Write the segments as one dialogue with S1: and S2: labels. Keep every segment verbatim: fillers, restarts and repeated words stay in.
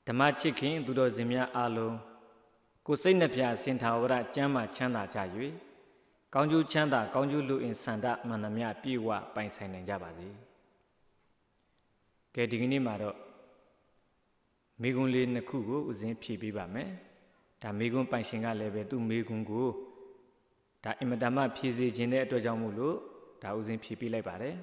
S1: ဓမ္မချစ်ခင်သူတော်စင်များအားလုံးကိုစိတ်နှပြစင်ထာဝရကျမ်းမာချမ်းသာကြ၍ကောင်းကျိုးချမ်းသာကောင်းကျိုးလူအင်ဆန္ဒမှန်သမျှပြည့်ဝပိုင်ဆိုင်နိုင်ကြပါစေ။ကဲဒီကနေ့မှာတော့မိဂုံလေးနှစ်ခုကိုဥစဉ်ဖြည့်ပေးပါမယ်။ဒါမိဂုံပိုင်ရှင်ကလည်းပဲသူ့မိဂုံကိုဒါအင်မတန်မှဖြည့်စေခြင်းတဲ့အတွက်ကြောင့်မို့လို့ဒါဥစဉ်ဖြည့်ပေးလိုက်ပါတယ်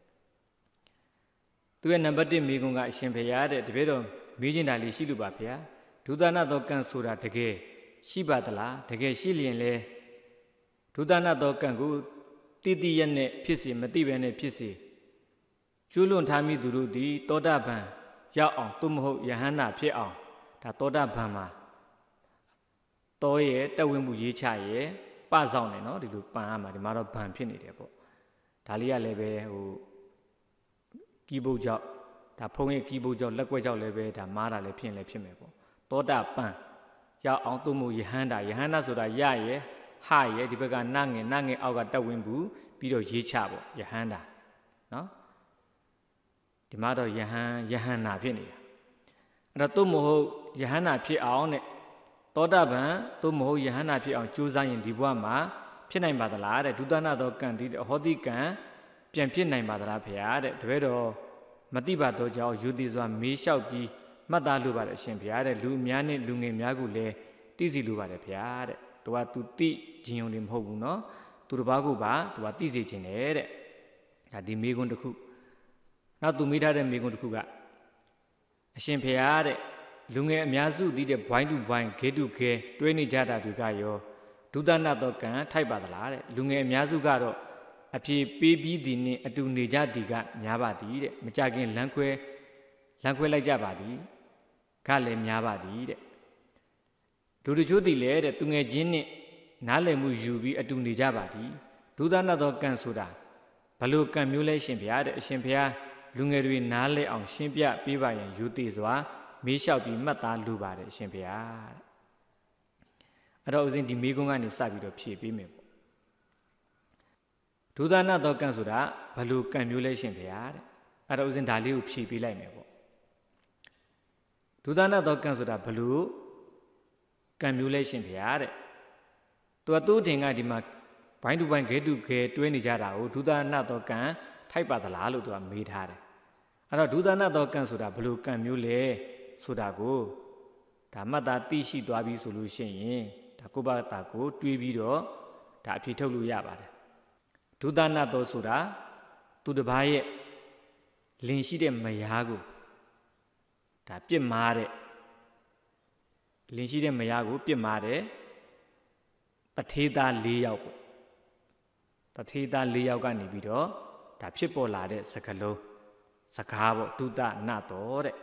S1: ။သူရဲ့နံပါတ်တစ်မိဂုံကအရှင်ဖေရတဲ့တပည့်တော်မေးချင်တာလေးရှိလို့ပါဗျာဒုသနာသောကံဆိုတာတကယ်ရှိပါသလားတကယ်ရှိလျင်လဲဒုသနာသောကံကိုတိတိယနဲ့ဖြစ်စေမတိပဲနဲ့ဖြစ်စေကျွလွန်ထားမိသူတို့သည်သောတာပန်ရောက်အောင်သို့မဟုတ်ယဟန္တာဖြစ်အောင်ဒါသောတာပန်မှာတောရဲ့တဝင်းမှုရေးချရဲ့ပဆောင်နေနော်ဒီလိုပန်ရမှာဒီမှာတော့ဘန်ဖြစ်နေတယ်ပေါ့ဒါလေးကလည်းပဲဟိုကီးဘုတ်ကြောင့်ဒါဖုံးရဲ့ကီးဘုတ်ကြောင့်လက်ကွက်ကြောင့်လည်းပဲဒါမားတာလည်းဖြစ်ရင်လည်းဖြစ်မယ်ပေါ့သောတာပန်ရောက်အောင်သို့မဟုတ်ယဟန္တာယဟန္တာဆိုတာရရဲ့ဟရဲ့ဒီဘက်ကနငယ်နငယ်အောက်ကတက်ဝင်ဘူးပြီးတော့ရေးချပေါ့ယဟန္တာနော်ဒီမှာတော့ယဟန်ယဟန္နာဖြစ်နေတာအဲ့တော့သို့မဟုတ်ယဟန္နာဖြစ်အောင်တဲ့သောတာပန်သို့မဟုတ်ယဟန္နာဖြစ်အောင်ကြိုးစားရင်ဒီဘဝမှာဖြစ်နိုင်ပါသလားတဲ့ဒုသနာသောကံဒီဟောတိကံပြန်ဖြစ်နိုင်ပါသလားဖေရတဲ့တပည့်တော်မတိပါတော့ကြောင့်ယူသည်စွာမေးလျှောက်ပြီးမှတ်သားလိုပါတယ်အရှင်ဖေရတဲ့လူအများနဲ့လူငယ်များကိုလည်းသိစီလိုပါတယ်ဖေရတဲ့သူကသူတိခြင်းုံတွေမဟုတ်ဘူးနော်သူတစ်ပါးကိုပါသူကသိစေခြင်းတယ်တဲ့ဒါဒီမိဂုံတစ်ခုနောက်သူမိထားတဲ့မိဂုံတစ်ခုကအရှင်ဖေရတဲ့လူငယ်အများစုသိတဲ့ဘွိုင်းတူဘွိုင်းဂေတုခဲတွဲနေကြတာတွေကရောဒုသနာတော့ကံထိုက်ပါသလားတဲ့လူငယ်အများစုကတော့အဖြေပေးပြီးသည်နှင့်အတူနေကြသည်ကများပါသည်တဲ့မကြခင်လမ်းခွဲလမ်းခွဲလိုက်ကြပါသည်ကလည်းများပါသည်တဲ့လူတချို့သည်လည်းတဲ့သူငယ်ချင်းနှင့်နားလည်မှုယူပြီးအတူနေကြပါသည်ဒုသနာသောကံဆိုတာဘလို့ကံမျိုးလဲရှင်ဗျာတဲ့အရှင်ဘုရားလူငယ်တွေနားလဲအောင်ရှင်းပြပေးပါရင်ယူသေးစွာမေးလျှောက်ပြီးမှတ်သားလိုပါတယ်အရှင်ဘုရားတဲ့အဲ့တော့ဦးဇင်းဒီမေးခွန်းကနေစပြီးတော့ဖြေပေးမယ်ပေါ့ဒုသနာသောကံဆိုတာဘလို့ကံမျိုးလဲရှင်ဘုရားတဲ့အဲ့တော့ဦးဇင်းဒါလေးကိုဖြေပေးလိုက်မယ်ပေါ့ဒုသနာသောကံဆိုတာဘလို့ကံမျိုးလဲရှင်ဘုရားတဲ့သူကသူ့တင်ကဒီမှာဘိုင်းတူဘိုင်းဂဲတူဂဲတွဲနေကြတာကိုဒုသနာသောကံထိုက်ပါသလားလို့သူကမေးထားတယ်အဲ့တော့ဒုသနာသောကံဆိုတာဘလို့ကံမျိုးလဲဆိုတာကိုဒါမှတ်သားသိရှိသွားပြီဆိုလို့ရှိရင်ဒါကိုယ့်ဘာသာကိုတွေးပြီးတော့ဒါအဖြေထုတ်လို့ရပါတယ်ဒုသနာသောဆိုတာသူတစ်ပါးရဲ့လင်ရှိတဲ့မယားကိုဒါပြစ်မှားတဲ့လင်ရှိတဲ့မယားကိုပြစ်မှားတဲ့တထေးသား၄ယောက်ပေါ့တထေးသား၄ယောက်ကနေပြီးတော့ဒါဖြစ်ပေါ်လာတဲ့စကားလုံးစကားပေါ့ဒုသနာသောတဲ့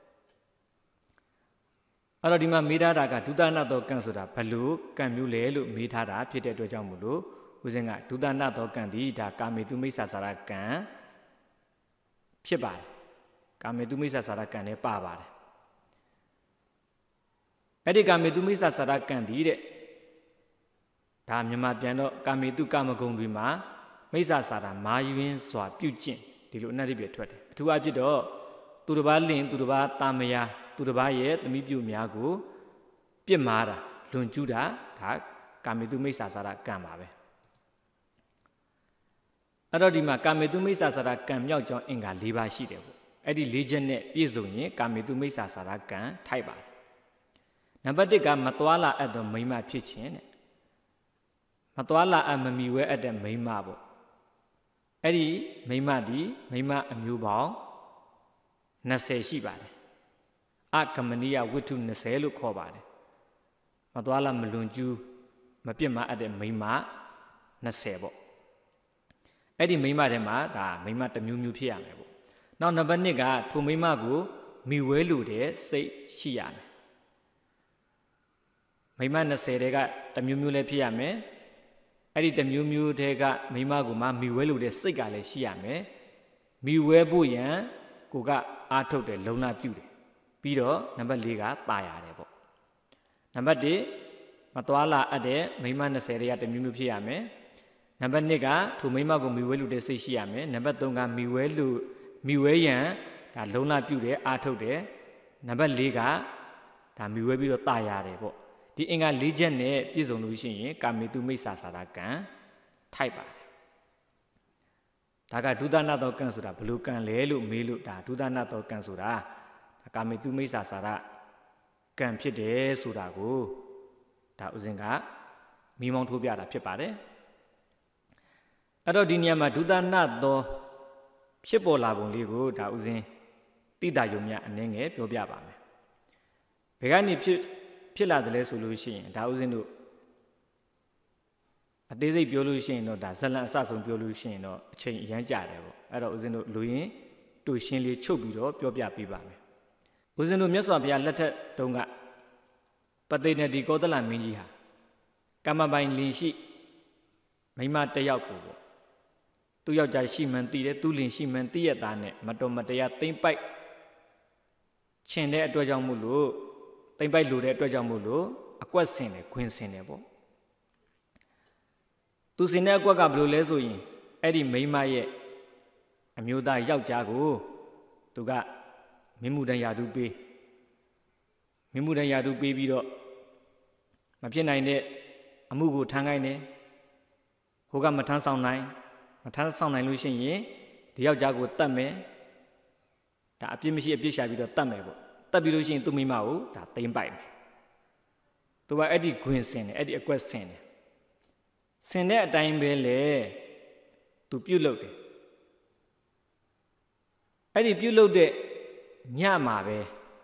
S1: အဲ့တော့ဒီမှာမေးထားတာကဒုသနာသောကံဆိုတာဘလို့ကံမျိုးလဲလို့မေးထားတာဖြစ်တဲ့အတွက်ကြောင့်မို့လို့ဦးဇင်းကဒုသနာသောကံဒီဒါကာမေတုမိစ္ဆာစာရကံဖြစ်ပါတယ်ကာမေတုမိစ္ဆာစာရကံနဲ့ပါပါတယ်အဲ့ဒီကာမေတုမိစ္ဆာစာရကံဒီတဲ့ဒါမြန်မာပြန်တော့ကာမေတုကာမဂုဏ်တွေမှာမိစ္ဆာစာရမာယွင်းစွာပြုကျင့်ဒီလိုအနတ္တိပြထွက်တယ်အထူးအဖြစ်တော့သူတစ်ပါးလင်သူတစ်ပါးတာမယာသူတစ်ပါးရဲ့သမီးပြုများကိုပြစ်မှားတာလွန်ကျူးတာဒါကာမေတုမိစ္ဆာစာရကံပါပဲအဲ့တော့ဒီမှာကာမေတုမိစ္ဆာစာရကံမြောက်ကြောင်းအင်္ဂါ၄ပါးရှိတယ်ပေါ့အဲ့ဒီ၄ချက်နဲ့ပြည့်စုံရင်ကာမေတုမိစ္ဆာစာရကံထိုက်ပါတယ်နံပါတ်၁ကမသွားလာအပ်သောမိန်းမဖြစ်ခြင်းတဲ့မသွားလာအပ်မမီဝဲအပ်တဲ့မိန်းမပေါ့အဲ့ဒီမိန်းမဒီမိန်းမအမျိုးပေါင်း၂၀ရှိပါတယ်အကမနိယဝိထု၂၀လို့ခေါ်ပါတယ်မသွားလာမလွန်ကျူးမပြစ်မှားအပ်တဲ့မိန်းမ၂၀ပေါ့အဲ့ဒီမိန်းမထဲမှာဒါမိန်းမတစ်မျိုးမျိုးဖြစ်ရမယ်ပေါ့နောက်နံပါတ်၂ကထိုမိန်းမကိုမိဝဲလို့တဲ့စိတ်ရှိရမယ်မိန်းမ၂၀တဲကတစ်မျိုးမျိုးလည်းဖြစ်ရမယ်အဲ့ဒီတစ်မျိုးမျိုးတဲကမိန်းမကိုမှမိဝဲလို့တဲ့စိတ်ကလည်းရှိရမယ်မိဝဲဖို့ရန်ကိုကအားထုတ်တယ်လုံလပြုတယ်ပြီးတော့နံပါတ်၄ကตายရတယ်ပေါ့နံပါတ်၁မသွားလာအပ်တဲ့မိန်းမ၂၀တဲကတစ်မျိုးမျိုးဖြစ်ရမယ်နံပါတ်၂ကထိုမိန်းမကိုမိဝဲလို့တဲ့စိတ်ရှိရမယ်နံပါတ်၃ကမိဝဲလို့မိဝဲရန်ဒါလုံလပြုတယ်အားထုတ်တယ်နံပါတ်၄ကဒါမီဝဲပြီးတော့တာရတယ်ပေါ့ဒီအင်္ဂါ၄ချက်နဲ့ပြည့်စုံလို့ရှိရင်ကာမေတုမိစ္ဆာစာရကံထိုက်ပါတယ်ဒါကဒုသနာသောကံဆိုတာဘလို့ကံလဲလို့မေးလို့ဒါဒုသနာသောကံဆိုတာကာမေတုမိစ္ဆာစာရကံဖြစ်တယ်ဆိုတာကိုဒါဥစဉ်ကမိမောင်းထိုးပြတာဖြစ်ပါတယ်အဲ့တော့ဒီနေရာမှာဒုသနာသောဖြစ်ပေါ်လာပုံလေးကိုဒါဥစဉ်တိတာယုံမြအနည်းငယ်ပြောပြပါမယ်ဘယ်ကနေဖြစ်ဖြစ်လာတယ်လဲဆိုလို့ရှိရင်ဒါဥစဉ်တို့အသေးစိတ်ပြောလို့ရှိရင်တော့ဒါဇလန်အစဆုံးပြောလို့ရှိရင်တော့အချိန်အရန်ကြာတယ်ပေါ့အဲ့တော့ဥစဉ်တို့လူရင်းတူရှင်းလေးချုပ်ပြီးတော့ပြောပြပေးပါမယ်ဥစဉ်တို့မြတ်စွာဘုရားလက်ထက်တုန်းကပတိနေဒီကောသလမင်းကြီးဟာကမ္မပိုင်လင်ရှိမိမတယောက်ကိုပေါ့သူယောက်ျားရှိမှန်သိတယ်သူလင်ရှိမှန်သိရတာနဲ့မတော်မတရားသိမ့်ပိုက်ချင်တဲ့အတွက်ကြောင့်မို့လို့သိမ့်ပိုက်လိုတဲ့အတွက်ကြောင့်မို့လို့အကွက်ဆင်တယ်ခွင်ဆင်တယ်ပေါ့သူဆင်တဲ့အကွက်ကဘယ်လိုလဲဆိုရင်အဲ့ဒီမိန်းမရဲ့အမျိုးသားယောက်ျားကိုသူကမင်းမှုတန်ရာသူပေးမင်းမှုတန်ရာသူပေးပြီးတော့မဖြစ်နိုင်တဲ့အမှုကိုထမ်းခိုင်းတယ်ဟိုကမထမ်းဆောင်နိုင်မထမ်းဆောင်နိုင်လို့ရှိရင်ဒီယောက်ျားကိုတတ်မယ်ဒါအပြစ်မရှိအပြစ်ရှာပြီးတော့တတ်မယ်ပေါ့တတ်ပြီးလို့ရှိရင်သူ့မိမကိုဒါသိမ့်ပိုက်မယ်သူကအဲ့ဒီခွင်ဆင်တယ်အဲ့ဒီအကွက်ဆင်တယ်ဆင်တဲ့အတိုင်းပဲလေသူပြုတ်လုပ်တယ်အဲ့ဒီပြုတ်လုပ်တဲ့ညမှာပဲ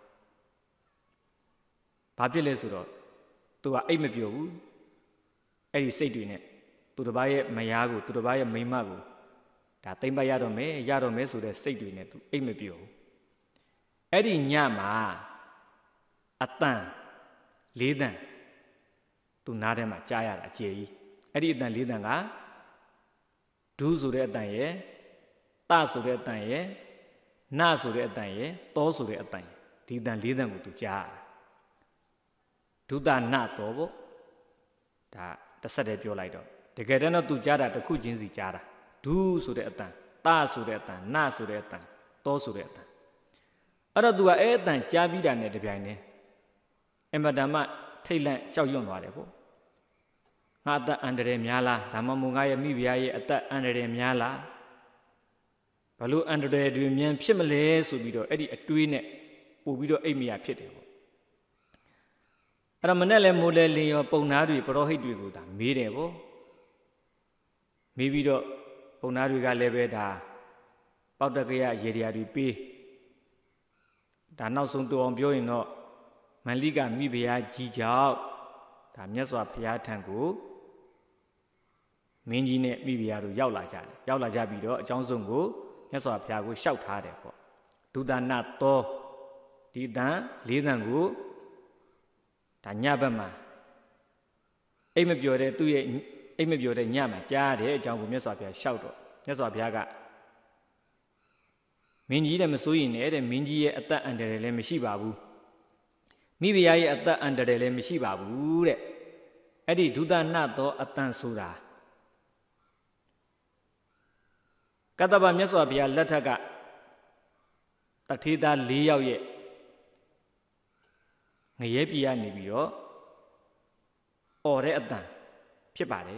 S1: ဘာဖြစ်လဲဆိုတော့သူကအိတ်မပြောဘူးအဲ့ဒီစိတ်တွေနဲ့သူတစ်ပါးရဲ့မယားကိုသူတစ်ပါးရဲ့မိန်းမကိုဒါသိမ့်ပိုက်ရတော့မယ်ရတော့မယ်ဆိုတဲ့စိတ်တွေနဲ့သူအိတ်မပြောဘူးအဲ့ဒီညမှာအတန်လေးတန်သူနားထဲမှာကြားရတာအကျေကြီးအဲ့ဒီအတန်လေးတန်ကဒူးဆိုတဲ့အတန်ရယ်တဆိုတဲ့အတန်ရယ်နဆိုတဲ့အတန်ရယ်တောဆိုတဲ့အတန်ဒီအတန်လေးတန်ကိုသူကြားရတာဒုသနတောပေါ့ဒါတစ်ဆက်တည်းပြောလိုက်တော့တကယ်တမ်းတော့သူကြားတာတစ်ခုချင်းစီကြားတာဒူးဆိုတဲ့အတန်တဆိုတဲ့အတန်နဆိုတဲ့အတန်တောဆိုတဲ့အတန်အဲ့တော့သူကအဲ့အတန်ကြားပြီးတာနဲ့တပြိုင်တည်းအမတမထိတ်လန့်ကြောက်ရွံ့သွားတယ်ပေါ့ငါအသက်အန္တရာယ်များလားဒါမှမဟုတ်ငါရဲ့မိဖုရားရဲ့အသက်အန္တရာယ်များလားဘလို့အန္တရာယ်တွေမြန်ဖြစ်မလဲဆိုပြီးတော့အဲ့ဒီအတွေးနဲ့ပို့ပြီးတော့အိပ်မရဖြစ်တယ်ပေါ့အဲ့တော့မနဲ့လဲမိုးလဲလင်းရောပုံနာတွေပရောဟိတ်တွေကိုဒါမေးတယ်ပေါ့မေးပြီးတော့ပုံနာတွေကလည်းပဲဒါပေါက်တကရရေတရာတွေပေးဒါနောက်ဆုံးတူအောင်ပြောရင်တော့မန္လိကမိဖုရားကြီးကြောင့်ဒါမြတ်စွာဘုရားထံကိုမင်းကြီးနဲ့မိဖုရားတို့ရောက်လာကြတယ်ရောက်လာကြပြီးတော့အကြောင်းစုံကိုမြတ်စွာဘုရားကိုလျှောက်ထားတယ်ပေါ့ဒုသနသောဒီတန်လေးတန်ကိုဒါညဘက်မှာအိမ်မပြောတဲ့သူ့ရဲ့အိမ်မပြောတဲ့ညမှာကြားတယ်အကြောင်းကိုမြတ်စွာဘုရားလျှောက်တော့မြတ်စွာဘုရားကမင်းကြီးလည်းမစိုးရင်လည်းတဲ့မင်းကြီးရဲ့အသက်အန္တရာယ်လည်းမရှိပါဘူးမိဖုရားရဲ့အသက်အန္တရာယ်လည်းမရှိပါဘူးတဲ့အဲ့ဒီဒုသနသောအတန်ဆိုတာကတ္တဗမြတ်စွာဘုရားလက်ထက်ကတထေသား၄ယောက်ရဲ့ငရဲပြည်ကနေပြီးတော့អော်တဲ့အတန်ဖြစ်ပါတယ်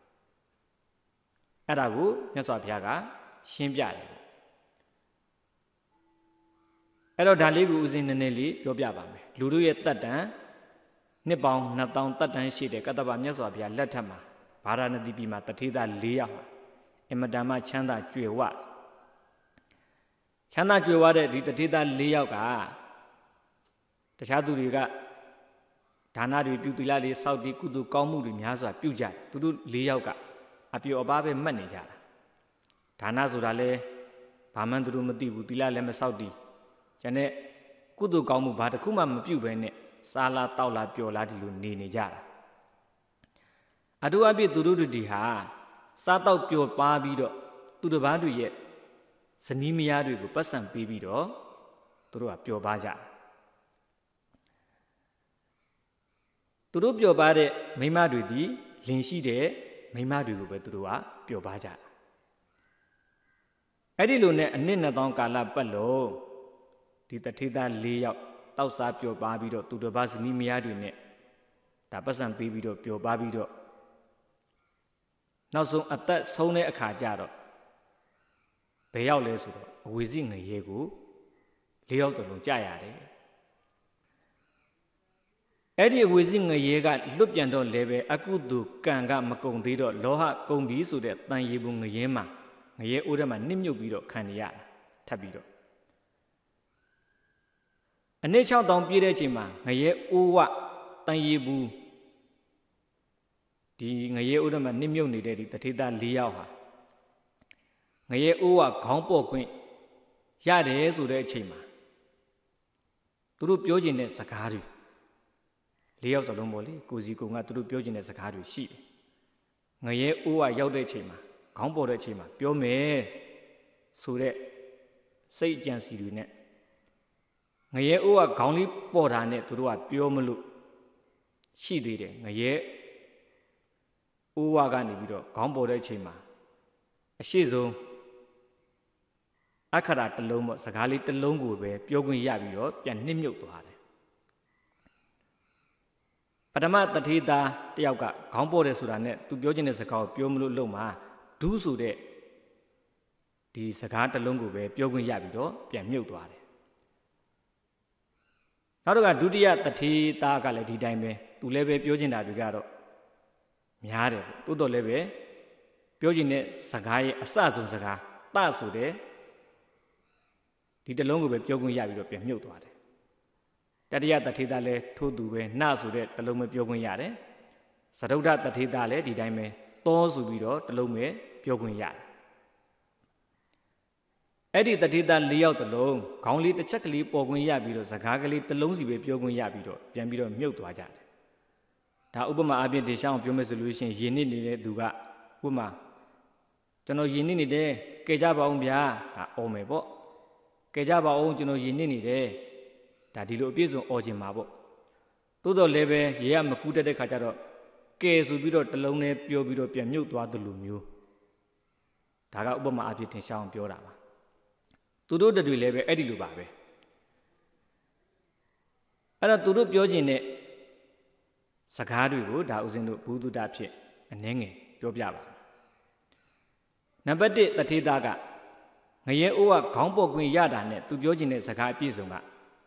S1: အဲ့ဒါကိုမြတ်စွာဘုရားကရှင်းပြတယ်အဲ့တော့ဒါလေးကိုဦးဇင်းနည်းနည်းလေးပြောပြပါမယ်လူတို့ရဲ့တတ်တန်နှစ်ပေါင်းနှစ်သောင်းတတ်တန်ရှိတဲ့ကတ္တဗမြတ်စွာဘုရားလက်ထက်မှာဗာရာဏသီပြည်မှာတထေသား၄ယောက်ဟာအမတန်မှချမ်းသာကြွယ်ဝချမ်းသာကြွယ်ဝတဲ့ဒီတထေသား၄ယောက်ကတခြားသူတွေကဒါနတွေပြုသီလတွေစောင့်တည်ကုသိုလ်ကောင်းမှုတွေများစွာပြုကြတယ်သူတို့၄ယောက်ကအပျော်အပါးပဲမှတ်နေကြတာဒါနဆိုတာလဲဘာမှသူတို့မသိဘူးသီလလည်းမစောင့်တည်ကျန်တဲ့ကုသိုလ်ကောင်းမှုဘာတစ်ခုမှမပြုဘဲနဲ့စားလာတောက်လာပျော်လာဒီလိုနေနေကြတာအတူအပြည့်သူတို့တွေဟာစားတောက်ပျော်ပါပြီးတော့သူတစ်ပါးတွေရဲ့ဇနီးမယားတွေကိုပတ်စံပေးပြီးတော့သူတို့ကပျော်ပါကြတယ်သူတို့ပျော်ပါတဲ့မိန်းမတွေဒီလင်ရှိတဲ့မိန်းမတွေကိုပဲသူတို့ကပျော်ပါကြတာအဲ့ဒီလိုနဲ့အနည်းနှစ်သောင်းကာလပတ်လုံးဒီတထေသား၄ယောက်တောက်စားပျော်ပါပြီးတော့သူတစ်ပါးဇနီးမယားတွေနဲ့ဒါပတ်စံပေးပြီးတော့ပျော်ပါပြီးတော့နောက်ဆုံးအသက်ဆုံးတဲ့အခါကျတော့ဘယ်ရောက်လဲဆိုတော့အဝေစီငရဲကိုလေးယောက်တလုံးကြာရတယ်အဲ့ဒီအဝေစီငရဲကလွတ်ပြန်တော့လည်းပဲအကုသိုလ်ကံကမကုံသေးတော့လောဟကုံပြီဆိုတဲ့တန်ရေဘူးငရဲမှာငရဲအိုးထဲမှာနစ်မြုပ်ပြီးတော့ခံရတာထပ်ပြီးတော့အနည်း၆တောင်ပြည့်တဲ့အချိန်မှာငရဲအိုးဝတန်ရေဘူးဒီငရဲအိုးထဲမှာနစ်မြုပ်နေတဲ့ဒီတထေသား၄ယောက်ဟာငရဲအိုးဝခေါင်းပေါ်ခွင့်ရတယ်ဆိုတဲ့အချိန်မှာသူတို့ပြောကျင်တဲ့စကားတွေလေးယောက်စလုံးပေါ့လေကိုစီကုံကသူတို့ပြောကျင်တဲ့စကားတွေရှိတယ်ငရဲအိုးဝရောက်တဲ့အချိန်မှာခေါင်းပေါ်တဲ့အချိန်မှာပြောမယ်ဆိုတဲ့စိတ်အကြံစီတွေနဲ့ငရဲအိုးဝခေါင်းလေးပေါ်တာနဲ့သူတို့ကပြောမလို့ရှိသေးတယ်ငရဲအိုးဝကနေပြီးတော့ခေါင်းပေါ်တဲ့အချိန်မှာအရှိဆုံးအခရာတစ်လုံးပေါ့စကားလေးတစ်လုံးကိုပဲပြောခွင့်ရပြီးတော့ပြန်နှိမ့်မြုပ်သွားတယ်ပထမတထေသားတယောက်ကခေါင်းပေါ်တယ်ဆိုတာနဲ့သူပြောချင်တဲ့စကားကိုပြောမလို့လုံမှာဒူးဆိုတဲ့ဒီစကားတစ်လုံးကိုပဲပြောခွင့်ရပြီးတော့ပြန်မြုပ်သွားတယ်နောက်တော့ကဒုတိယတထေသားကလည်းဒီတိုင်းပဲသူလည်းပဲပြောချင်တာတွေကတော့များတယ်တိုးတော့လည်းပဲပြောချင်တဲ့စကားရဲ့အစဆုံးစကားတဆိုတဲ့ဒီတစ်လုံးကိုပဲပြောခွင့်ရပြီးတော့ပြန်မြုပ်သွားတယ်တတိယတထေသားလည်းထိုးသူပဲနဆိုတဲ့တစ်လုံးပဲပြောခွင့်ရတယ်သရုဒ္ဓတထေသားလည်းဒီတိုင်းပဲတောဆိုပြီးတော့တစ်လုံးပဲပြောခွင့်ရတယ်အဲ့ဒီတထေသား၄ယောက်တစ်လုံးခေါင်းလေးတစ်ချက်ကလေးပေါ်ခွင့်ရပြီးတော့စကားကလေးတစ်လုံးစီပဲပြောခွင့်ရပြီးတော့ပြန်ပြီးတော့မြုပ်သွားကြတယ်ဒါဥပမာအပြင်ဒေရှောင်းပြောမယ်ဆိုလို့ရှိရင်ယဉ်နစ်နေတဲ့သူကဥပမာကျွန်တော်ယဉ်နစ်နေတယ်ကဲကြပါအောင်ဗျာဒါအော်မယ်ပေါ့ကဲကြပါအောင်ကျွန်တော်ယဉ်နစ်နေတယ်ဒါဒီလိုအပြည့်စုံអော်ခြင်းမှာပေါ့တိုးတော့လည်းပဲရေကမကူးတတ်တဲ့ခါကျတော့ကဲဆိုပြီးတော့တလုံးနဲ့ပြောပြီးတော့ပြန်မြုပ်သွားသလိုမျိုးဒါကဥပမာအဖြစ်ထင်ရှားအောင်ပြောတာပါသူတို့တွေလည်းပဲအဲ့ဒီလိုပါပဲအဲ့တော့သူတို့ပြောခြင်းနဲ့စကားတွေကိုဒါဥစဉ်တို့ဘုဒ္ဓတာဖြစ်အနှဲငယ်ပြောပြပါနံပါတ်၁တထေသားကငရဲအိုးကခေါင်းပေါ်ခွင့်ရတာနဲ့သူပြောခြင်းတဲ့စကားအပြည့်စုံက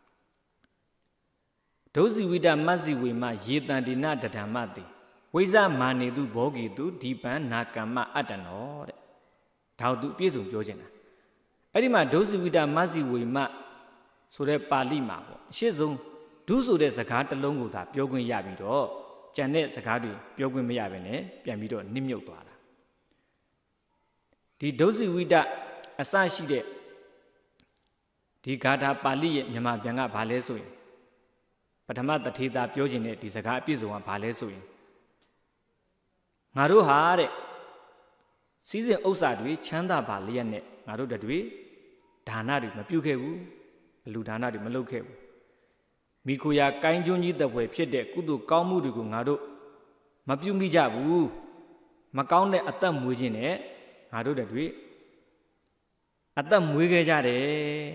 S1: ဒုစီဝိတမတ်စီဝေမယေတန္တိနတဒံမတိဝိဇမာနေတုဘောဂီတုဒီပံနာကမ္မအတ္တနောတဲ့ဒါသူအပြည့်စုံပြောခြင်းတာအဲ့ဒီမှာဒုစီဝိတမတ်စီဝေမဆိုတဲ့ပါဠိမှာပေါ့အရှိဆုံးဒုဆိုတဲ့စကားတစ်လုံးကိုသာပြောခွင့်ရပြီးတော့ကြံတဲ့စကားတွေပြောခွင့်မရဘဲနဲ့ပြန်ပြီးတော့နစ်မြုပ်သွားတာဒီဒုစီဝိတအစရှိတဲ့ဒီဂါထာပါဠိရဲ့မြန်မာပြန်ကဘာလဲဆိုရင်ပထမတထေသားပြောခြင်းတဲ့ဒီစကားအပြည့်စုံကဘာလဲဆိုရင်ငါတို့ဟာတဲ့စီးစဉ်ဥစ္စာတွေချမ်းသာပါလျက်နဲ့ငါတို့တွေဒါနတွေမပြုခဲ့ဘူးအလူဒါနတွေမလုပ်ခဲ့ဘူးမိခိုရာကိုင်းကျွန်းကြီးတပွဲဖြစ်တဲ့ကုသိုလ်ကောင်းမှုတွေကိုငါတို့မပြုမိကြဘူးမကောင်းတဲ့အသက်မွေးခြင်းနဲ့ငါတို့တွေအသက်မွေးခဲ့ကြတယ်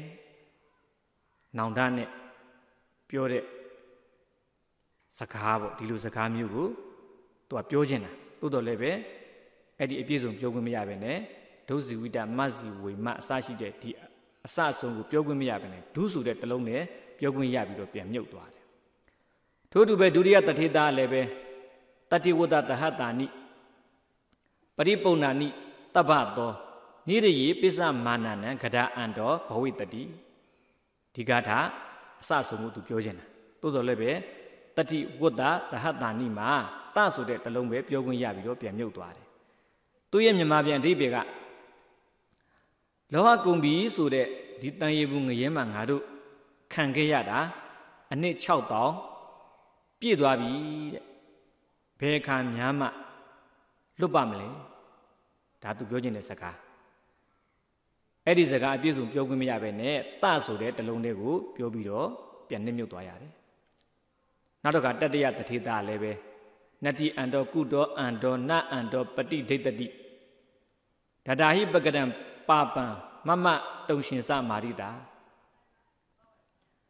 S1: နောင်တနဲ့ပြောတဲ့စကားပေါ့ဒီလိုစကားမျိုးကိုသူကပြောခြင်းတာတိုးတော်လည်းပဲအဲ့ဒီအပြည့်စုံပြောခွင့်မရဘဲနဲ့ဒုစီဝိတမတ်စီဝေမအစရှိတဲ့ဒီအစအဆုံးကိုပြောခွင့်မရဘဲနဲ့ဒုဆိုတဲ့တစ်လုံးနဲ့ပြောခွင့်ရပြီးတော့ပြန်မြုပ်သွားတယ်ထို့တူပဲဒုတိယတထေသားလည်းပဲတတိဝတ္တတဟတာနိပရိပုဏ္ဏာနိတပ္ပသောနိရယေပိစမာနနံဂဒအံတော်ဘဝိတတိဒီကထာအစဆုံးကိုသူပြောခြင်းတာတိုးတော်လည်းပဲတတိဝတ္တတဟတာနိမှာတဆိုတဲ့တစ်လုံးပဲပြောခွင့်ရပြီးတော့ပြန်မြုပ်သွားတယ်သူရဲ့မြန်မာပြန်အဓိပ္ပာယ်ကလောဟကုံပြီဆိုတဲ့ဒီတန်ရေဘူးငရဲမှာငါတို့ခံခဲ့ရတာအနှစ်၆တောင်ပြည့်သွားပြီတဲ့ဘယ်ခါများမှလွတ်ပါမလဲဒါသူပြောခြင်းတဲ့စကားအဲ့ဒီစကားအပြည့်စုံပြောခွင့်မရဘဲနဲ့တဆိုတဲ့တစ်လုံးလေးကိုပြောပြီးတော့ပြန်နှိမ့်မြုပ်သွားရတယ်နောက်တော့ကတတ္တယတထေသားလည်းပဲနတ္တိအန္တောကုတောအန္တောနအန္တောပฏิဒိဋ္ဌတိဒဒါဟိပကတံပါပံမမတုံရှင်စမာရိတာ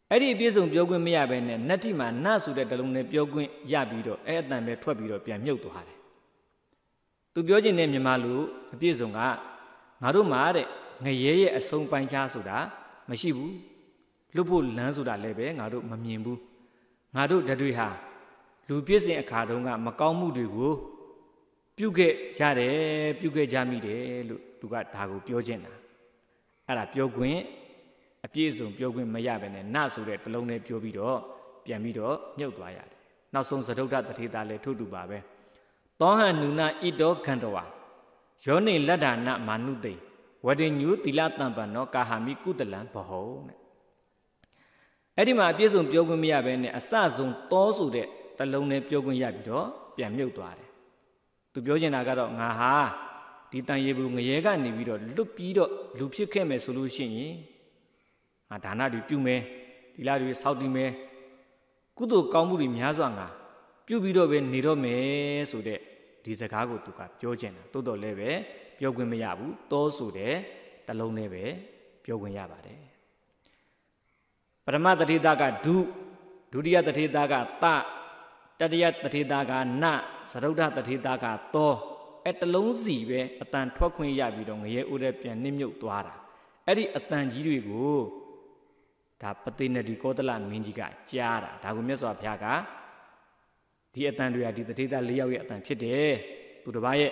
S1: အဲ့ဒီအပြည့်စုံပြောခွင့်မရဘဲနဲ့နတ္တိမှာနဆိုတဲ့တလုံးနဲ့ပြောခွင့်ရပြီးတော့အဲ့အတန်ပဲထွက်ပြီးတော့ပြန်မြုပ်သွားတယ်သူပြောခြင်းနဲ့မြန်မာလူအပြည့်စုံကငါတို့မှာတဲ့ငရဲရဲ့အဆုံးပိုင်းခြားဆိုတာမရှိဘူးလွတ်ဖို့လမ်းဆိုတာလည်းပဲငါတို့မမြင်ဘူးငါတို့ဓာတ်တွေဟာလူပြည့်စင်အခါတုန်းကမကောင်းမှုတွေကိုပြုခဲ့ကြတယ်ပြုခဲ့ကြမိတယ်လို့သူကဒါကိုပြောခြင်းတာအဲ့ဒါပြောခွင့်အပြည့်စုံပြောခွင့်မရဘဲနဲ့နဆိုတဲ့တလုံးနဲ့ပြောပြီးတော့ပြန်ပြီးတော့မြုပ်သွားရတယ်နောက်ဆုံးသဒုဋ္ဌတထေတာလည်းထို့တူပါပဲသောဟံနုနာဣတောခန္တဝါယောနေလတ္တာနမာနုတိဝဒေညုတိလတံပံနောကာဟာမိကုတလံဘဟုတဲ့အဲ့ဒီမှာအပြည့်စုံပြောခွင့်မရဘဲနဲ့အစဆုံးသောဆိုတဲ့တလုံးနဲ့ပြောခွင့်ရပြီးတော့ပြန်မြုပ်သွားတယ်သူပြောချင်တာကတော့ငါဟာဒီတန်ရေဘူးငရဲကနေပြီးတော့လွတ်ပြီးတော့လူဖြစ်ခဲ့မယ်ဆိုလို့ရှိရင်ငါဒါနတွေပြုမယ်ဒီလားတွေစောက်တည်မယ်ကုသိုလ်ကောင်းမှုတွေများစွာငါပြုပြီးတော့ပဲနေတော့မယ်ဆိုတဲ့ဒီစကားကိုသူကပြောချင်တာတိုးတော်လည်းပဲပြောခွင့်မရဘူးတောဆိုတဲ့တလုံးနဲ့ပဲပြောခွင့်ရပါတယ်ပရမတထေတာကဒုဒုတိယတထေတာကတတတိယတထေတာကနသရုဒ္ဓတထေတာကသောအဲတလုံးစီပဲအတန်ထွက်ခွင့်ရပြီးတော့ငရဲဥတဲ့ပြန်နှိမ့်မြုပ်သွားတာအဲ့ဒီအတန်ကြီးတွေကိုဒါပတိနဒီကောသလမင်းကြီးကကြားတာဒါကိုမြတ်စွာဘုရားကဒီအတန်တွေဟာဒီတထေတာ၄ယောက်ရဲ့အတန်ဖြစ်တယ်သူတစ်ပါးရဲ့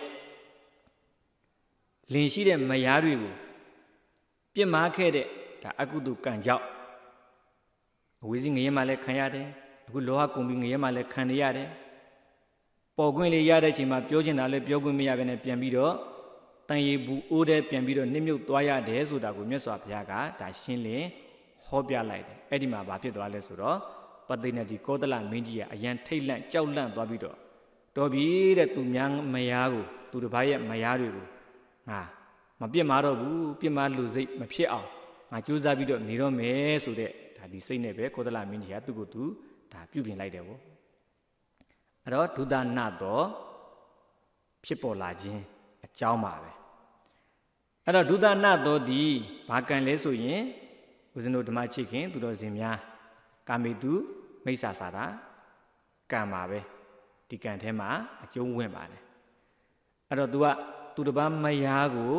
S1: လင်ရှိတဲ့မယားတွေကိုပြစ်မှားခဲ့တဲ့ဒါအကုသိုလ်ကံကြောင့်အဝိဇ္ဇငရဲမှာလည်းခံရတယ်အခုလောဟကုံပြီးငရဲမှာလည်းခံရရတယ်ပေါ်ခွင့်လေးရတဲ့ချိန်မှာပြောချင်တာလည်းပြောခွင့်မရဘဲနဲ့ပြန်ပြီးတော့တန်ရီဘူးအိုးတဲ့ပြန်ပြီးတော့နှိမ့်မြုပ်သွားရတယ်ဆိုတာကိုမြတ်စွာဘုရားကဒါရှင်းလင်းဟောပြလိုက်တယ်အဲ့ဒီမှာဘာဖြစ်သွားလဲဆိုတော့ပတိနဒီကောသလမင်းကြီးကအရန်ထိတ်လန့်ကြောက်လန့်သွားပြီးတော့တော်ပြီတဲ့သူများမယားကိုသူတစ်ပါးရဲ့မယားတွေကိုငါမပြစ်မှာတော့ဘူးပြစ်မှာလူစိတ်မဖြစ်အောင်ငါကြိုးစားပြီးတော့နေတော့မယ်ဆိုတဲ့ဒါဒီစိတ်နဲ့ပဲကောသလမင်းကြီးကသူ့ကိုသူဒါပြုပြင်လိုက်တယ်ပေါ့အဲ့တော့ဒုသနာတော့ဖြစ်ပေါ်လာခြင်းအကြောင်းပါပဲအဲ့တော့ဒုသနာတော့ဒီဘာကံလဲဆိုရင်ဦးဇင်းတို့ဓမ္မချစ်ခင်သူတော်စင်များကာမေတုမိစ္ဆာစာတာကံပါပဲဒီကံထဲမှာအကျုံးဝင်ပါတယ်အဲ့တော့ तू ကသူတစ်ပါးမယားကို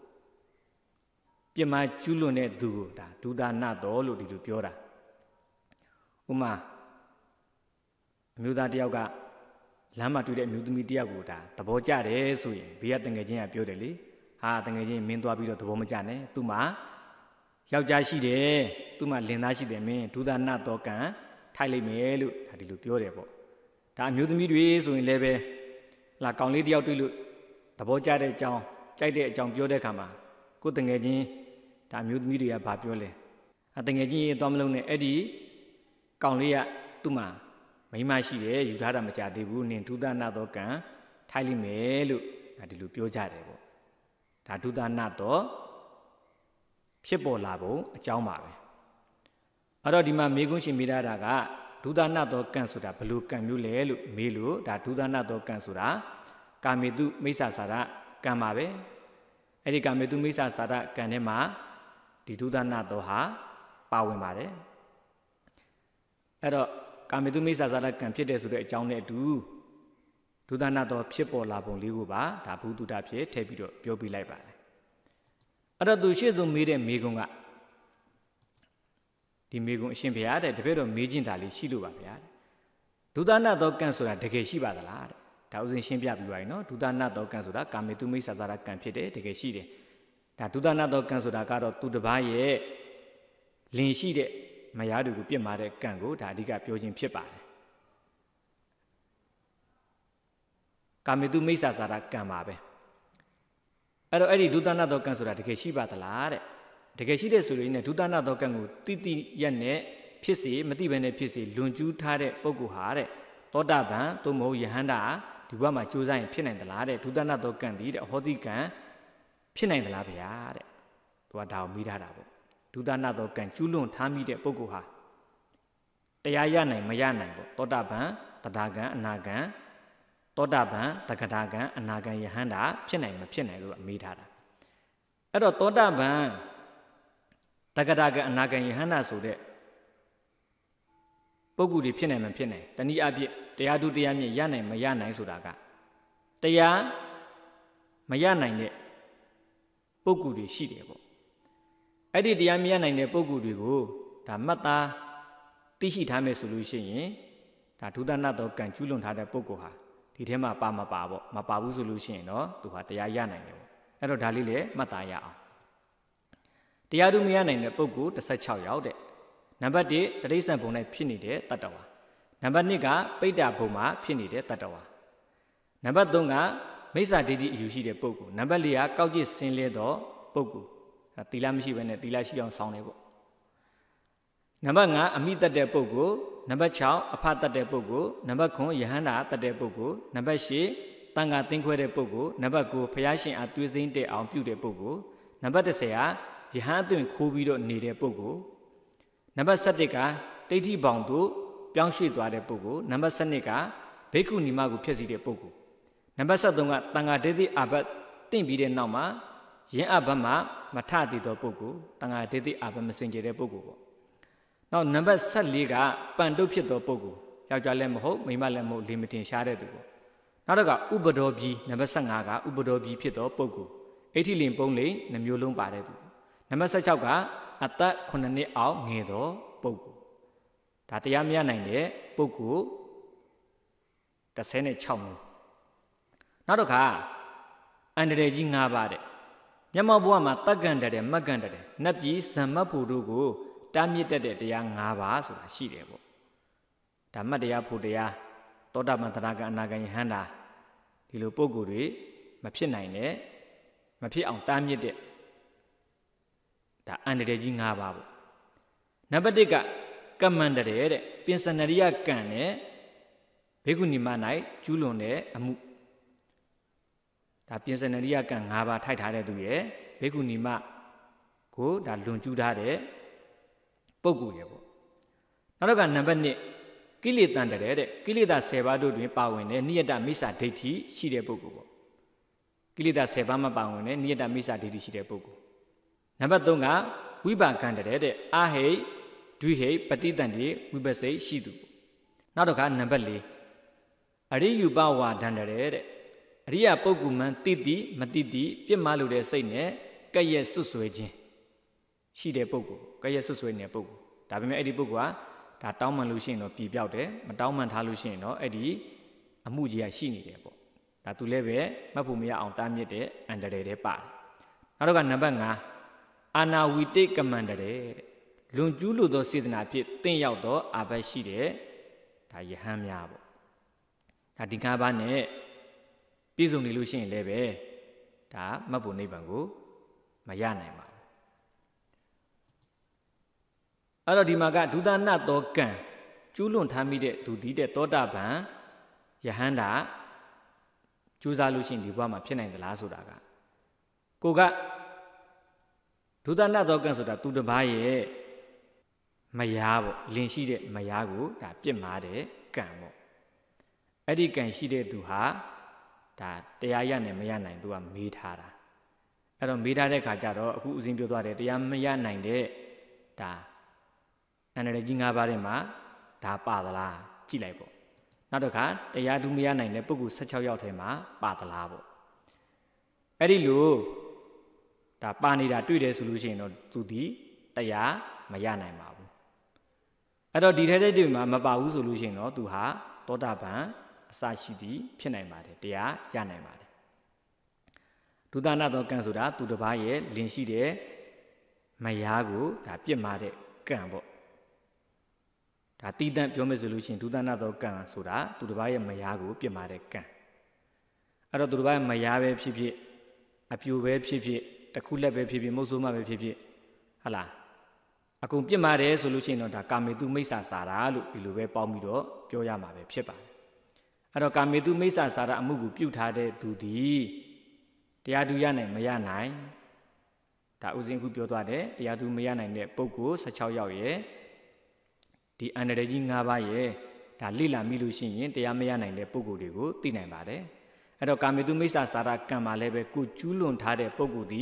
S1: ပြမကျူးလွန်တဲ့သူကိုဒါဒုသနာတော်လို့ဒီလိုပြောတာဥမာအမျိုးသားတယောက်ကလမ်းမှာတွေ့တဲ့အမျိုးသမီးတယောက်ကိုဒါသဘောကျတယ်ဆိုရင်ဘေးကတငယ်ချင်းကပြောတယ်လေဟာတငယ်ချင်းမင်းသွားပြီးတော့သဘောမကျနဲ့သူ့မှာယောက်ျားရှိတယ်သူ့မှာလင်သားရှိတယ်မင်းဒုသနာတော်ကံထိုက်လိုက်မယ်လို့ဒါဒီလိုပြောတယ်ပေါ့ဒါအမျိုးသမီးတွေဆိုရင်လည်းပဲလာကောင်လေးတယောက်တွေ့လို့သဘောကျတဲ့အကြောင်းကြိုက်တဲ့အကြောင်းပြောတဲ့အခါမှာကိုယ်တငယ်ချင်းဒါအမျိုးသမီးတွေကဘာပြောလဲအတငယ်ချင်းရေသွားမလုံးနဲ့အဲ့ဒီကောင်လေးကသူ့မှာမိန်းမရှိတယ်ယူထားတာမကြသေးဘူးနင်ဒုသနာတော်ကံထိုက်လိမ့်မယ်လို့ဒါဒီလိုပြောကြတယ်ပေါ့ဒါဒုသနာတော်ဖြစ်ပေါ်လာဖို့အကြောင်းပါပဲအဲ့တော့ဒီမှာမေခွန်းရှင်မိထားတာကဒုသနာတော်ကံဆိုတာဘလို့ကံမျိုးလဲလို့မေးလို့ဒါဒုသနာတော်ကံဆိုတာကာမေတုမိစ္ဆာစာရကံပါပဲအဲ့ဒီကာမေတုမိစ္ဆာစာရကံထဲမှာဒီဒုသနာတော်ဟာပါဝင်ပါတယ်အဲ့တော့ကာမေတုမိစ္ဆာစာရကံဖြစ်တဲ့ဆိုတဲ့အကြောင်းနဲ့အတူဒုသနာတော်ဖြစ်ပေါ်လာပုံလေးကိုပါဒါဘုဒ္ဓတာဖြစ်ထည့်ပြီးတော့ပြောပြလိုက်ပါတယ်အဲ့တော့သူရှေ့ဆုံးမေးတဲ့မေကွန်းကဒီမေကွန်းအရှင်ဘုရားတဲ့တပည့်တော်မေးခြင်းဒါလေးရှိလို့ပါဗျာဒုသနာတော်ကံဆိုတာတကယ်ရှိပါသလားတဲ့ဒါဥစဉ်ရှင်းပြပြီးပါရင်နော်ဒုသနာတော်ကံဆိုတာကာမေတုမိစ္ဆာစာရကံဖြစ်တယ်တကယ်ရှိတယ်ဒါဒုသနာတော်ကံဆိုတာကတော့သူတစ်ပါးရဲ့လင်ရှိတဲ့မယားတွေကိုပြစ်မှာတဲ့ကံကိုဒါအဓိကပြောခြင်းဖြစ်ပါတယ်ကာမေတုမိစ္ဆာစာရကံပါပဲအဲ့တော့အဲ့ဒီဒုသနာတော်ကံဆိုတာတကယ်ရှိပါသလားတဲ့တကယ်ရှိတဲ့ဆိုရင်ねဒုသနာတော်ကံကိုတိတိရက်နဲ့ဖြစ်စေမတိဘဲနဲ့ဖြစ်စေလွန်ကျူးထားတဲ့ပုဂ္ဂိုလ်ဟာတဲ့သောတာပန်သို့မဟုတ်ယဟန္တာဒီဘဝမှာကြိုးစားရင်ဖြစ်နိုင်သလားတဲ့ဒုသနာတော်ကံဒီတဲ့ဟောတိကံဖြစ်နိုင်သလားဗျာတဲ့သူကဒါကိုမိထားတာပေါ့ဒုသနာတော်ကံကျူးလွန်ထားမိတဲ့ပုဂ္ဂိုလ်ဟာတရားရနိုင်မရနိုင်ပေါ့သောတာပန်တထာဂံအနာဂံသောတာပန်တက္ကတာကံအနာဂံယဟန္တာဖြစ်နိုင်မဖြစ်နိုင်လို့အမေးထားတာအဲ့တော့သောတာပန်တက္ကတာကံအနာဂံယဟန္တာဆိုတဲ့ပုဂ္ဂိုလ်တွေဖြစ်နိုင်မှဖြစ်နိုင်တနည်းအားဖြင့်တရားသူတရားမြင့်ရနိုင်မရနိုင်ဆိုတာကတရားမရနိုင်တဲ့ပုဂ္ဂိုလ်တွေရှိတယ်ပေါ့အဲ့ဒီတရားမရနိုင်တဲ့ပုဂ္ဂိုလ်တွေကိုဒါမှတ်သားသိရှိထားမယ်ဆိုလို့ရှိရင်ဒါဒုသနသောကံကျူးလွန်ထားတဲ့ပုဂ္ဂိုလ်ဟာဒီထဲမှာပါမပါပေါ့မပါဘူးဆိုလို့ရှိရင်တော့သူဟာတရားရနိုင်တယ်ပေါ့အဲ့တော့ဒါလေးလည်းမှတ်သားရအောင်တရားသူမရနိုင်တဲ့ပုဂ္ဂိုလ်တစ်ဆယ့်ခြောက်ယောက်တဲ့နံပါတ်တစ်တရိစ္ဆာန်ဘုံ၌ဖြစ်နေတဲ့တတ္တဝါနံပါတ်နှစ်ကပိဋကဘုံမှာဖြစ်နေတဲ့တတ္တဝါနံပါတ်သုံးကမိစ္ဆာဒိဋ္ဌိအယူရှိတဲ့ပုဂ္ဂိုလ်နံပါတ်လေးကကောက်ကျစ်ဆင်းလဲသောပုဂ္ဂိုလ်သီလမရှိဘဲနဲ့သီလရှိအောင်ဆောင်တယ်ပေါ့နံပါတ်ငါအမိတတ်တဲ့ပုဂ္ဂိုလ်နံပါတ်ခြောက်အဖတတ်တဲ့ပုဂ္ဂိုလ်နံပါတ်ခုယဟန္တာတတ်တဲ့ပုဂ္ဂိုလ်နံပါတ်ရှစ်တန်ခါသင်ခွဲတဲ့ပုဂ္ဂိုလ်နံပါတ်ကိုဘုရားရှင်အားတွေးစိမ့်တဲ့အောင်ပြုတဲ့ပုဂ္ဂိုလ်နံပါတ်တစ်ဆယ်ကယဟန်အသွင်ခိုးပြီးတော့နေတဲ့ပုဂ္ဂိုလ်နံပါတ်ဆယ့်တစ်ကဒိဋ္ဌိဘောင်တို့ပြောင်းရွှေ့သွားတဲ့ပုဂ္ဂိုလ်နံပါတ်ဆယ့်နှစ်ကဘိက္ခုနီမကိုဖျက်ဆီးတဲ့ပုဂ္ဂိုလ်နံပါတ်ဆယ့်သုံးကတန်ခါဒိဋ္ဌိအာဘတ်တင့်ပြီးတဲ့နောက်မှာယင်းအဘတ်မှာမထတည်သောပုဂ္ဂိုလ်တန်ခါဒိဋ္ဌိအာဘတ်မစင်ကြယ်တဲ့ပုဂ္ဂိုလ်ပေါ့နောက်နံပါတ်ဆယ့်လေးကပန်တုတ်ဖြစ်သောပုဂ္ဂိုလ်ယောက်ျားလည်းမဟုတ်မိန်းမလည်းမဟုတ်လင်မတင်ရှားတဲ့သူပေါ့နောက်တော့ကဥပဒောပြီနံပါတ်ဆယ့်ငါကဥပဒောပြီဖြစ်သောပုဂ္ဂိုလ်အဋ္ဌိလင်ပုံးလိန်နှမျိုးလုံးပါတဲ့သူနံပါတ်ဆယ့်ခြောက်ကအသက်ခုနှစ်နှစ်အောက်ငယ်သောပုဂ္ဂိုလ်ဒါတရားမရနိုင်တဲ့ပုဂ္ဂိုလ်တစ်ဆယ်နဲ့ခြောက်မျိုးနောက်တော့ကအန္တရာယ်ကြီး၅ပါးတဲ့မျက်မှောက်ဘဝမှာတက္ကန့်တဲ့မက္ကန့်တဲ့နတ်ပြည်ဇမ္မတ်ဖို့တို့ကိုတားမြစ်တတ်တဲ့တရား၅ပါးဆိုတာရှိတယ်ပေါ့ဒါမှတ်တရားဖို့တရားသောတာပန်သရဂံအနာဂံယဟန္တာဒီလိုပုဂ္ဂိုလ်တွေမဖြစ်နိုင်တဲ့မဖြစ်အောင်တားမြစ်တဲ့ဒါအန္တရာယ်ကြီး၅ပါးပေါ့နံပါတ်တစ်ကကမ္မန္တရေတဲ့ပင်စနရိယကံနဲ့ဘေကုဏီမ၌ကျူးလွန်တဲ့အမှုဒါပင်စနရိယကံ၅ပါးထိုက်ထားတဲ့သူရဲ့ဘေကုဏီမကိုဒါလွန်ကျူးထားတဲ့ပုဂ္ဂိုလ်ရဲ့ပေါ့နောက်တော့ကနံပါတ်နှစ်ကိလေသာတရေတဲ့ကိလေသာ၁၀ပါးတို့တွင်ပါဝင်တဲ့နိယတမိစ္ဆာဒိဋ္ဌိရှိတဲ့ပုဂ္ဂိုလ်ပေါ့ကိလေသာ၁၀ပါးမပါဝင်တဲ့နိယတမိစ္ဆာဒိဋ္ဌိရှိတဲ့ပုဂ္ဂိုလ်နံပါတ်သုံးကဝိပါကံတရေတဲ့အာဟိဒွိဟိပတိတန်တိဝိပစိတ်ရှိသူနောက်တော့ကနံပါတ်လေးအရိယူပဝါဒန္တရေတဲ့အရိယပုဂ္ဂိုလ်မှန်တိတိမတိတိပြစ်မှားလို့တဲ့စိတ်နဲ့ကဲ့ရဲ့ဆွဆွဲခြင်းရှိတဲ့ပုဂ္ဂိုလ်ကဲ့ရဲ့ဆွဆွဲနေတဲ့ပုဂ္ဂိုလ်ဒါပေမဲ့အဲ့ဒီပုဂ္ဂိုလ်ကဒါတောင်းပန်လို့ရှိရင်တော့ပြည်ပြောက်တယ်မတောင်းပန်ထားလို့ရှိရင်တော့အဲ့ဒီအမှုကြီးကရှိနေတယ်ပေါ့ဒါသူလည်းပဲမှတ်ဖို့မရအောင်တားမြစ်တဲ့အန္တရာယ်တွေပါတယ်နောက်တော့ကနံပါတ်၅အာနာဝိတိကမန္တရေတဲ့လွန်ကျူးလို့သောစေတနာဖြင့်တင့်ရောက်သောအာဘတ်ရှိတဲ့ဒါယဟန်များပေါ့ဒါဒီ၅ပါးနဲ့ပြည့်စုံနေလို့ရှိရင်လည်းပဲဒါမတ်ဖို့နိဗ္ဗာန်ကိုမရနိုင်ပါဘူးအဲ့တော့ဒီမှာကဒုသနသောကံကျူးလွန်ထားမိတဲ့သူဒီတဲ့သောတာပန်ယဟန္တာကျူးစားလို့ရှိရင်ဒီဘဝမှာဖြစ်နိုင်သလားဆိုတာကကိုကဒုသနသောကံဆိုတာသူတစ်ပါးရဲ့မယားပေါ့လင်ရှိတဲ့မယားကိုဒါပြစ်မှားတဲ့ကံပေါ့အဲ့ဒီကံရှိတဲ့သူဟာဒါတရားရနိုင်မရနိုင်သူကမေးထားတာအဲ့တော့မေးထားတဲ့ခါကျတော့အခုဦးစင်းပြောသွားတယ်တရားမရနိုင်တဲ့ဒါအန္တရာယ်ကြီး၅ပါးထဲမှာဒါပါသလားကြည့်လိုက်ပေါ့နောက်တစ်ခါတရားသူမရနိုင်တဲ့ပုဂ္ဂိုလ်၁၆ယောက်ထဲမှာပါသလားပေါ့အဲ့ဒီလိုဒါပါနေတာတွေ့တယ်ဆိုလို့ရှိရင်တော့သူဒီတရားမရနိုင်ပါဘူးအဲ့တော့ဒီထဲတဲ့တွေမှာမပါဘူးဆိုလို့ရှိရင်တော့သူဟာသောတာပန်အစရှိသည်ဖြစ်နိုင်ပါတယ်တရားရနိုင်ပါတယ်ဒုသနသောကံဆိုတာသူတစ်ပါးရဲ့လင်ရှိတဲ့မယားကိုဒါပြစ်မှားတဲ့ကံပေါ့ဒါတိတန့်ပြောမယ်ဆိုလို့ရှိရင်ဒုသနသောကံဆိုတာသူတစ်ပါးရဲ့မယားကိုပြစ်မှားတဲ့ကံအဲ့တော့သူတစ်ပါးရဲ့မယားပဲဖြစ်ဖြစ်အပြိုပဲဖြစ်ဖြစ်တခုလက်ပဲဖြစ်ဖြစ်မုတ်ဆိုးမပဲဖြစ်ဖြစ်ဟုတ်လားအကုန်ပြစ်မှားတယ်ဆိုလို့ရှိရင်တော့ဒါကာမေတုမိစ္ဆာစာရာလို့ဒီလိုပဲပေါင်းပြီးတော့ပြောရမှာပဲဖြစ်ပါတယ်အဲ့တော့ကာမေတုမိစ္ဆာစာရာအမှုကိုပြုထားတဲ့သူဒီတရားသူရနိုင်မရနိုင်ဒါဥစဉ်ခုပြောသွားတယ်တရားသူမရနိုင်တဲ့ပုဂ္ဂိုလ်၁၆ယောက်ရဲ့ဒီအန္တရာယ်ကြီး၅ပါးရဲ့ဒါလိလာမိလို့ရှိရင်တရားမရနိုင်တဲ့ပုဂ္ဂိုလ်တွေကိုသိနိုင်ပါတယ်အဲ့တော့ကာမေတုမိစ္ဆာစာရာကံမှာလည်းပဲကိုကျူးလွန်ထားတဲ့ပုဂ္ဂိုလ်ဒီ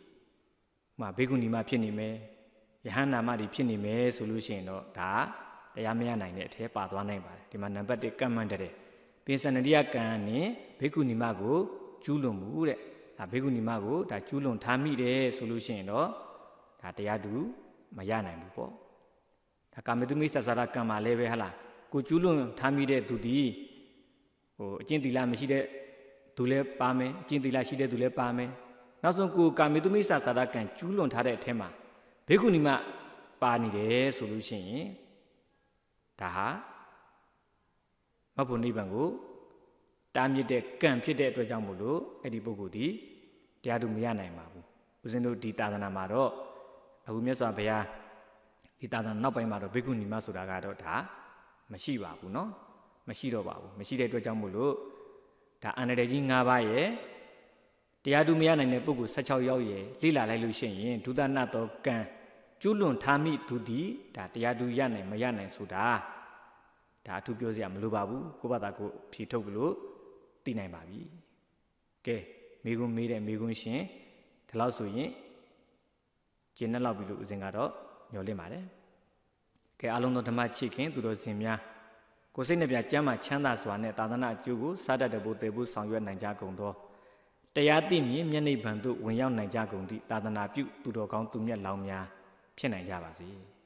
S1: မှာဘေကုဏီမဖြစ်နေမယ်ယဟန္တာမတွေဖြစ်နေမယ်ဆိုလို့ရှိရင်တော့ဒါတတရားမရနိုင်တဲ့အထဲပါသွားနိုင်ပါတယ်ဒီမှာနံပါတ်တစ်ကမ္မန္တတဲ့ပိစဏရိယကံနဲ့ဘိက္ခုနီမကိုကျူးလွန်မှုတဲ့ဒါဘိက္ခုနီမကိုဒါကျူးလွန်ထားမိတယ်ဆိုလို့ရှိရင်တော့ဒါတရားတူမရနိုင်ဘူးပေါ့ဒါကာမေတုမိစ္ဆာစာရကံမှာလည်းပဲဟလားကိုကျူးလွန်ထားမိတဲ့သူဒီဟိုအကျင့်သီလမရှိတဲ့သူလည်းပါမယ်အကျင့်သီလရှိတဲ့သူလည်းပါမယ်နောက်ဆုံးကိုကာမေတုမိစ္ဆာစာရကံကျူးလွန်ထားတဲ့အထက်မှာဘိက္ခုနီမပါနေတယ်ဆိုလို့ရှိရင်ဒါဟာမဘုံနိဗ္ဗာန်ကိုတားမြစ်တဲ့ကံဖြစ်တဲ့အတွက်ကြောင့်မို့လို့အဲ့ဒီပုဂ္ဂိုလ်ဒီတရားတူမရနိုင်ပါဘူးဦးဇင်းတို့ဒီသာသနာမှာတော့အခုမြတ်စွာဘုရားဒီသာသနာနောက်ပိုင်းမှာတော့ဘိက္ခုနီမဆိုတာကတော့ဒါမရှိပါဘူးเนาะမရှိတော့ပါဘူးမရှိတဲ့အတွက်ကြောင့်မို့လို့ဒါအန္တရာယ်ကြီး၅ပါးရဲ့တရားတူမရနိုင်တဲ့ပုဂ္ဂိုလ်၁၆ယောက်ရဲ့လိလာလိုက်လို့ရှိရင်ဒုသနာတော်ကံကျူးလွန်ထားမိသူဒီဒါတရားတူရနိုင်မရနိုင်ဆိုတာဒါအထူးပြောစရာမလိုပါဘူးကိုယ့်ဘာသာကိုဖြေထုတ်လို့သိနိုင်ပါပြီကဲမိကွန်းမေးတဲ့မိကွန်းရှင်ဒီလောက်ဆိုရင်ကျင်းနဲ့လောက်ပြီလို့ဦးဇင်ကတော့ညှော်လင့်ပါတယ်ကဲအားလုံးသောဓမ္မချစ်ခင်သူတော်စင်များကိုယ်စိတ်နှပြကျမ်းမာချမ်းသာစွာနဲ့သာသနာအကျိုးကိုစားတတ်တဲ့ဘုသေဖို့ဆောင်ရွက်နိုင်ကြကုန်သောတရားသိမြင်မျက်နှိပ်ဗံသို့ဝင်ရောက်နိုင်ကြကုန်သည့်သာသနာပြုသူတော်ကောင်းသူမြတ်လောင်းများဖြစ်နိုင်ကြပါစေ